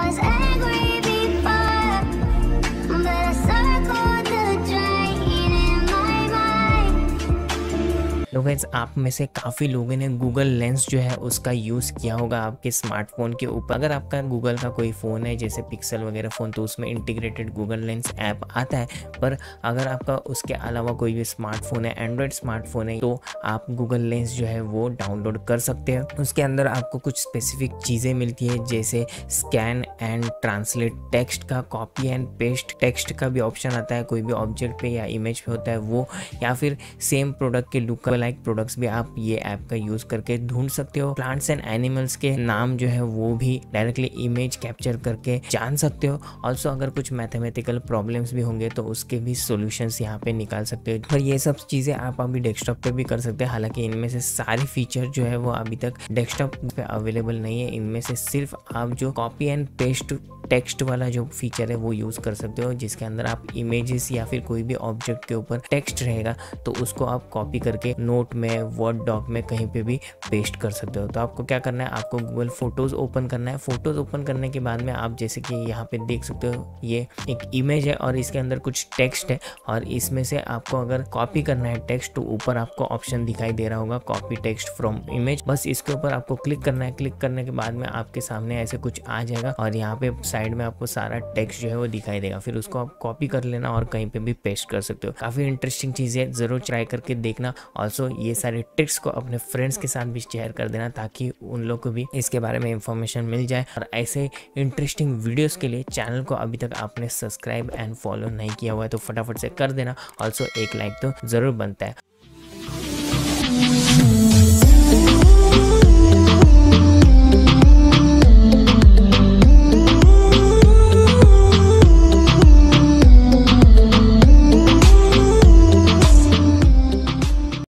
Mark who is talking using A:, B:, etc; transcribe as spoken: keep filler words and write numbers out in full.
A: was angry before, but I circled the drain in my mind.
B: तो guys आप में से काफ़ी लोगों ने गूगल लेंस जो है उसका यूज़ किया होगा आपके स्मार्टफोन के ऊपर। अगर आपका गूगल का कोई फ़ोन है जैसे पिक्सल वगैरह फ़ोन, तो उसमें इंटीग्रेटेड गूगल लेंस ऐप आता है। पर अगर आपका उसके अलावा कोई भी स्मार्टफोन है, एंड्रॉयड स्मार्टफोन है, तो आप गूगल लेंस जो है वो डाउनलोड कर सकते हैं। उसके अंदर आपको कुछ स्पेसिफिक चीज़ें मिलती है जैसे स्कैन एंड ट्रांसलेट टेक्स्ट का, कॉपी एंड पेस्ट टेक्स्ट का भी ऑप्शन आता है, कोई भी ऑब्जेक्ट पे या इमेज पे होता है वो, या फिर सेम प्रोडक्ट के लुक लाइक प्रोडक्ट्स भी आप ये ऐप का यूज करके ढूंढ सकते हो। प्लांट्स एंड एनिमल्स के नाम जो है वो भी डायरेक्टली इमेज कैप्चर करके जान सकते हो। ऑल्सो अगर कुछ मैथमेटिकल प्रॉब्लम्स भी होंगे तो उसके भी सॉल्यूशंस यहाँ पे निकाल सकते हो। पर ये सब चीज़ें आप अभी डेस्कटॉप पे भी कर सकते हैं। हालांकि इनमें से सारे फीचर जो है वो अभी तक डेस्कटॉप पे अवेलेबल नहीं है। इनमें से सिर्फ आप जो कॉपी एंड पेस्ट टेक्स्ट वाला जो फीचर है वो यूज़ कर सकते हो, जिसके अंदर आप इमेजेस या फिर कोई भी ऑब्जेक्ट के ऊपर टेक्स्ट रहेगा तो उसको आप कॉपी करके नोट में, वर्ड डॉक में कहीं पे भी पेस्ट कर सकते हो। तो आपको क्या करना है, आपको गूगल फोटोज़ ओपन करना है। फोटोज़ ओपन करने के बाद में आप जैसे कि यहाँ पे देख सकते हो ये एक इमेज है और इसके अंदर कुछ टेक्स्ट है, और इसमें से आपको अगर कॉपी करना है टेक्स्ट तो ऊपर आपको ऑप्शन दिखाई दे रहा होगा कॉपी टेक्स्ट फ्रॉम इमेज। बस इसके ऊपर आपको क्लिक करना है। क्लिक करने के बाद में आपके सामने ऐसे कुछ आ जाएगा और यहाँ पे साइड में आपको सारा टेक्स्ट जो है वो दिखाई देगा। फिर उसको आप कॉपी कर लेना और कहीं पे भी पेस्ट कर सकते हो। काफ़ी इंटरेस्टिंग चीज़ है, ज़रूर ट्राई करके देखना। ऑल्सो ये सारे ट्रिक्स को अपने फ्रेंड्स के साथ भी शेयर कर देना ताकि उन लोग को भी इसके बारे में इंफॉर्मेशन मिल जाए। और ऐसे इंटरेस्टिंग वीडियोस के लिए चैनल को अभी तक आपने सब्सक्राइब एंड फॉलो नहीं किया हुआ है तो फटाफट से कर देना। ऑल्सो एक लाइक तो ज़रूर बनता है।